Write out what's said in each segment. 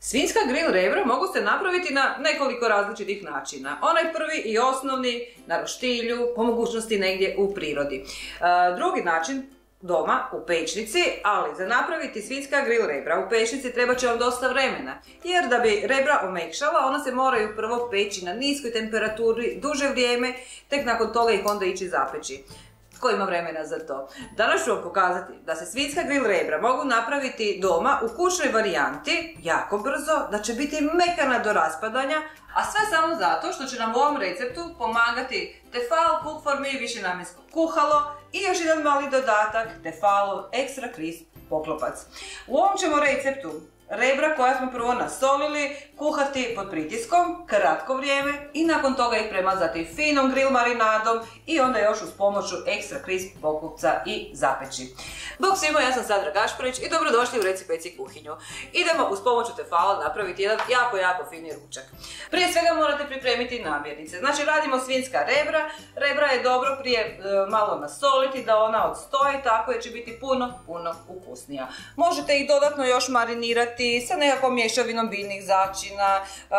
Svinjska grill rebra mogu se napraviti na nekoliko različitih načina. Onaj prvi i osnovni, na roštilju, po mogućnosti negdje u prirodi. Drugi način, doma, u pečnici, ali za napraviti svinjska grill rebra u pečnici treba će vam dosta vremena, jer da bi rebra omekšala, ona se moraju prvo peći na niskoj temperaturi duže vrijeme, tek nakon toga ih onda ići zapeći. Tko ima vremena za to? Danas ću vam pokazati da se svinjska grill rebra mogu napraviti doma u kućnoj varijanti, jako brzo, da će biti mekana do raspadanja, a sve samo zato što će nam u ovom receptu pomagati Tefal Cook for Me višenamjensko kuhalo i još jedan mali dodatak Tefalov Extra Crisp poklopac. U ovom ćemo receptu rebra koja smo prvo nasolili kuhati pod pritiskom kratko vrijeme i nakon toga ih premazati finom grill marinadom i onda još uz pomoću Extra Crisp poklopca i zapeći. Bog svima, ja sam Sandra Gašparić i dobrodošli u Reci peci kuhinju. Idemo uz pomoću Tefala napraviti jedan jako fini ručak. Prije svega morate pripremiti namirnice. Znači radimo svinjska rebra. Rebra je dobro prije malo nasoliti da ona odstoji, tako je će biti puno ukusnija. Možete ih dodatno još marinirati sa nekakvom mješavinom biljnih začina,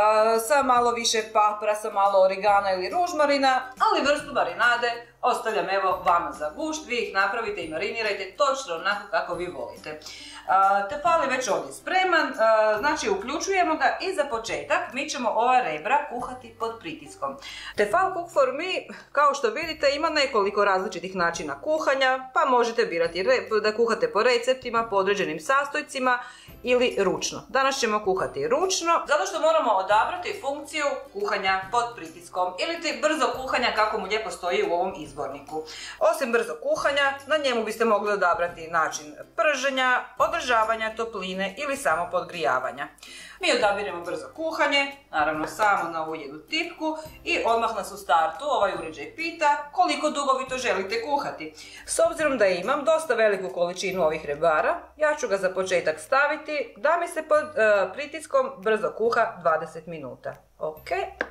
sa malo više papra, sa malo origana ili ružmarina, ali vrstu marinade ostavljam evo vama za gušt, vi ih napravite i marinirajte točno onako kako vi volite. Tefal je već ovdje spreman, znači uključujemo ga i za početak mi ćemo ova rebra kuhati pod pritiskom. Tefal Cook for Me, kao što vidite, ima nekoliko različitih načina kuhanja, pa možete birati da kuhate po receptima, po određenim sastojcima ili ručno. Danas ćemo kuhati ručno, zato što moramo odabrati funkciju kuhanja pod pritiskom ili ti brzo kuhanja kako mu lijepo stoji u ovom izborniku. Osim brzo kuhanja, na njemu biste mogli odabrati način prženja, održavanja topline ili samo podgrijavanja. Mi odabiremo brzo kuhanje, naravno samo na ovu jednu tipku i odmah nas u startu ovaj uređaj pita koliko dugo vi to želite kuhati. S obzirom da imam dosta veliku količinu ovih rebara, ja ću ga za početak staviti da mi se pod pritiskom brzo kuha 20 minuta. Ok.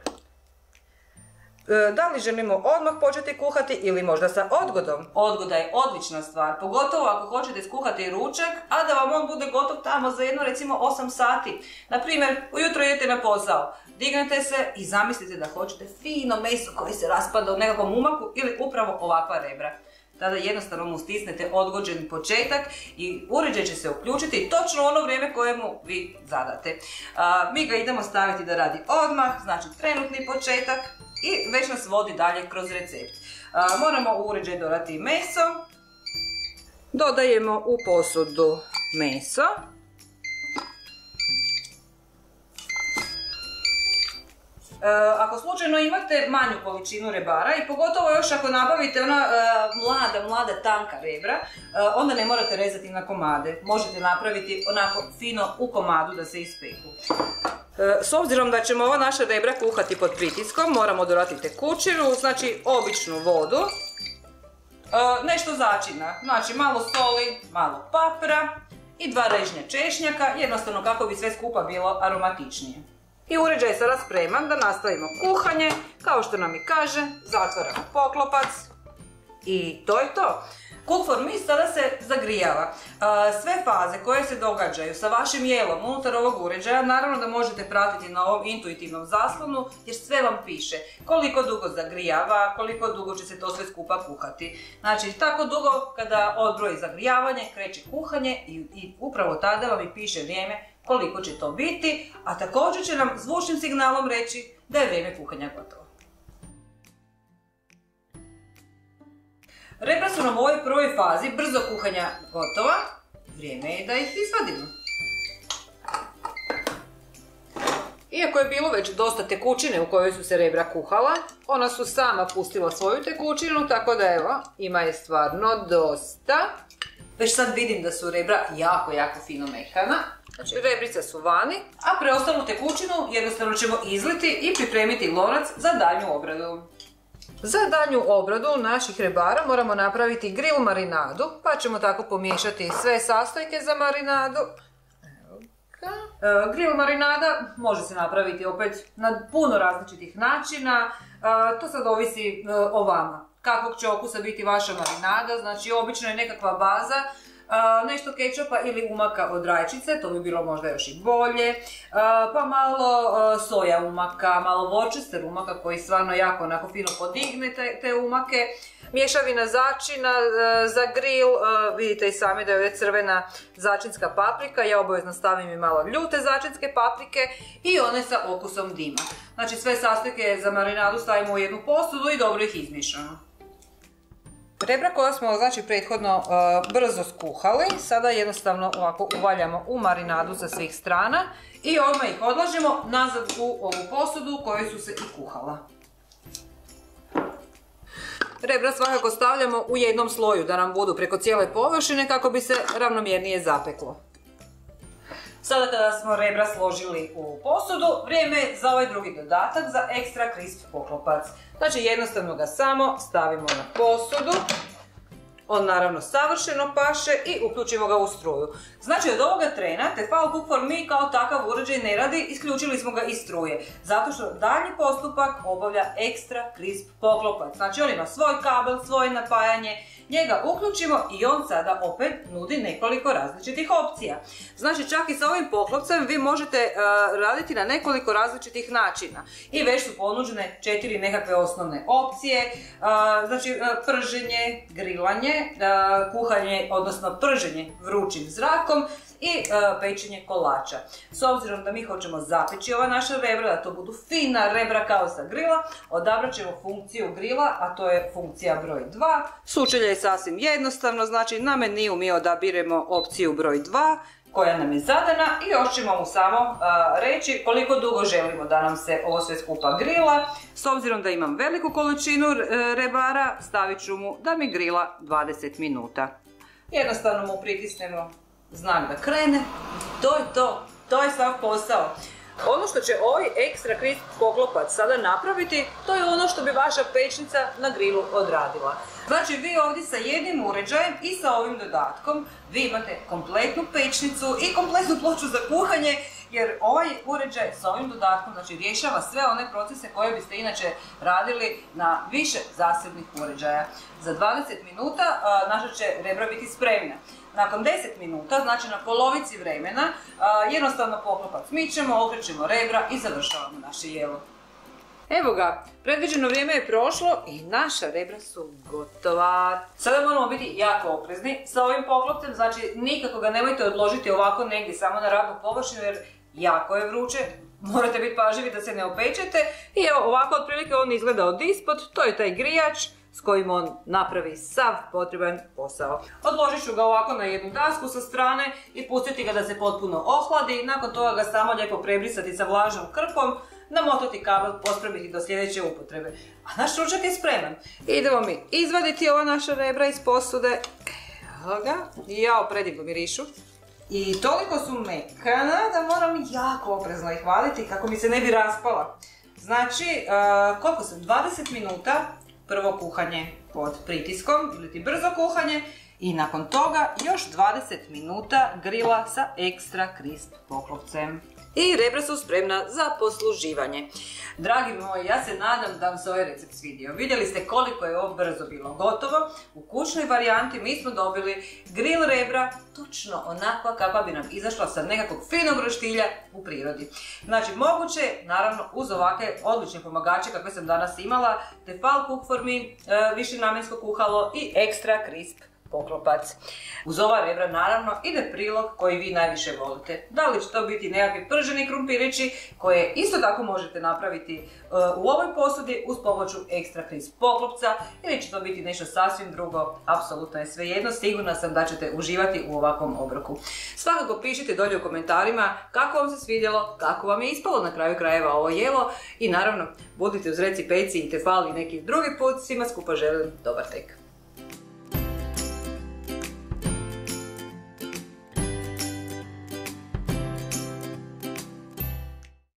Da li želimo odmah početi kuhati ili možda sa odgodom? Odgoda je odlična stvar, pogotovo ako hoćete skuhati ručak, a da vam on bude gotov tamo za jedno recimo 8 sati. Naprimjer, ujutro idete na posao, dignete se i zamislite da hoćete fino meso koje se raspada u nekakvom umaku ili upravo ovakva rebra. Tada jednostavno mu stisnete odgođeni početak i uređaj će se uključiti točno u ono vrijeme koje mu vi zadate. Mi ga idemo staviti da radi odmah, znači trenutni početak i već nas vodi dalje kroz recept. Moramo u uređaj dodati meso. Dodajemo u posudu meso. Ako slučajno imate manju količinu rebara i pogotovo još ako nabavite ona mlada tanka rebra, onda ne morate rezati na komade. Možete napraviti onako fino u komadu da se ispeku. S obzirom da ćemo ova naša rebra kuhati pod pritiskom, moramo dodati tekućinu, znači običnu vodu, nešto začina, znači malo soli, malo papra i 2 režnja češnjaka, jednostavno kako bi sve skupa bilo aromatičnije. I uređaj je sada spreman da nastavimo kuhanje, kao što nam i kaže, zatvaramo poklopac i to je to. Cook for Me sada se zagrijava. Sve faze koje se događaju sa vašim jelom unutar ovog uređaja naravno da možete pratiti na ovom intuitivnom zaslonu jer sve vam piše koliko dugo zagrijava, koliko dugo će se to sve skupa kuhati. Znači tako dugo kada odbroji zagrijavanje kreće kuhanje i upravo tada vam i piše vrijeme koliko će to biti, a također će nam zvučnim signalom reći da je vrijeme kuhanja gotovo. Rebra su nam u ovoj prvoj fazi brzo kuhanja gotova, vrijeme je da ih izvadimo. Iako je bilo već dosta tekućine u kojoj su se rebra kuhala, ona su sama pustila svoju tekućinu, tako da evo, ima je stvarno dosta. Već sad vidim da su rebra jako fino mekana. Znači, rebrice su vani, a preostalu tekućinu jednostavno ćemo izliti i pripremiti lonac za daljnju obradu. Za daljnju obradu naših rebara moramo napraviti grill marinadu, pa ćemo tako pomiješati sve sastojke za marinadu. Grill marinada može se napraviti opet na puno različitih načina, to sad ovisi o vama. Kakvog će okusa biti vaša marinada, znači obično je nekakva baza nešto kečapa ili umaka od rajčice, to bi bilo možda još i bolje, pa malo soja umaka, malo Worcester umaka koji stvarno jako onako fino podigne te umake. Mješavina začina za grill, vidite i sami da je ovdje crvena začinska paprika, ja obavezno stavim i malo ljute začinske paprike i one sa okusom dima. Znači sve sastojke za marinadu stavimo u jednu posudu i dobro ih izmiješamo. Rebra koja smo znači prethodno brzo skuhali, sada jednostavno ovako uvaljamo u marinadu sa svih strana i odmah ih odlažemo nazad u ovu posudu u kojoj su se i kuhala. Rebra svakako stavljamo u jednom sloju da nam budu preko cijele površine kako bi se ravnomjernije zapeklo. Sada kada smo rebra složili u posudu, vrijeme je za ovaj drugi dodatak, za ekstra crisp poklopac. Znači jednostavno ga samo stavimo na posudu, on naravno savršeno paše i uključimo ga u struju. Znači od ovoga trena Tefal Cook for Me kao takav uređaj ne radi, isključili smo ga iz struje. Zato što daljnji postupak obavlja ekstra crisp poklopac. Znači on ima svoj kabel, svoje napajanje, njega uključimo i on sada opet nudi nekoliko različitih opcija. Znači čak i sa ovim poklopcem vi možete raditi na nekoliko različitih načina. I već su ponuđene 4 nekakve osnovne opcije. Znači prženje, grilanje, kuhanje, odnosno prženje vrućim zrakom i pečenje kolača. S obzirom da mi hoćemo zapeći ova naša rebra, da to budu fina rebra kao sa grila, odabrat ćemo funkciju grila, a to je funkcija broj 2. Sučelje je sasvim jednostavno, znači na meniju mi odabiremo opciju broj 2, koja nam je zadana i još ćemo mu samo reći koliko dugo želimo da nam se ovo sve skupa grila. S obzirom da imam veliku količinu rebara, stavit ću mu da mi grila 20 minuta. Jednostavno mu pritisnemo znak da krene. To je to. To je sav posao. Ono što će ovaj ekstra crisp poklopac sada napraviti, to je ono što bi vaša pećnica na grilu odradila. Znači vi ovdje sa jednim uređajem i sa ovim dodatkom vi imate kompletnu pećnicu i kompletnu ploču za kuhanje, jer ovaj uređaj sa ovim dodatkom znači rješava sve one procese koje biste inače radili na više zasebnih uređaja. Za 20 minuta naša će rebra biti spremna. Nakon 10 minuta, znači na polovici vremena, jednostavno poklopac mičemo, okrećemo rebra i završavamo naše jelo. Evo ga, predviđeno vrijeme je prošlo i naša rebra su gotova. Sada moramo biti jako oprezni sa ovim poklopcem, znači nikako ga nemojte odložiti ovako negdje samo na radnu površinu jer jako je vruće. Morate biti pažljivi da se ne opečete i evo ovako otprilike on izgleda od ispod, to je taj grijač s kojim on napravi sav potreban posao. Odložit ću ga ovako na jednu dasku sa strane i pustiti ga da se potpuno ohladi. Nakon toga ga samo lijepo prebrisati sa vlažnom krpom, namotati kabel, pospremiti do sljedeće upotrebe. A naš ručak je spreman. Idemo mi izvaditi ova naša rebra iz posude. Evo ga. Jao, predivno mirišu. I toliko su mekana da moram jako oprezno ih vaditi kako mi se ne bi raspala. Znači, koliko sam? 20 minuta. Prvo kuhanje pod pritiskom ili ti brzo kuhanje i nakon toga još 20 minuta grila sa ekstra crisp poklopcem. I rebra su spremna za posluživanje. Dragi moji, ja se nadam da vam se ovaj recept svidio. Vidjeli ste koliko je ovo brzo bilo gotovo. U kućnoj varijanti mi smo dobili grill rebra točno onakva kakva bi nam izašla sa nekakvog finog roštilja u prirodi. Znači moguće, naravno uz ovakve odlične pomagače kakve sam danas imala, Tefal Cook for Me, višenamjensko kuhalo i ekstra crisp poklopac. Uz ova rebra naravno ide prilog koji vi najviše volite. Da li će to biti nekakvi prženi krumpirići koje isto tako možete napraviti u ovoj posudi uz pomoću ekstra crisp poklopca ili će to biti nešto sasvim drugo, apsolutno je svejedno, sigurna sam da ćete uživati u ovakvom obroku. Svakako pišite dolje u komentarima kako vam se svidjelo, kako vam je ispalo na kraju krajeva ovo jelo i naravno budite uz reci, peci i Tefal i neki drugi put, svima skupa želim dobar tek.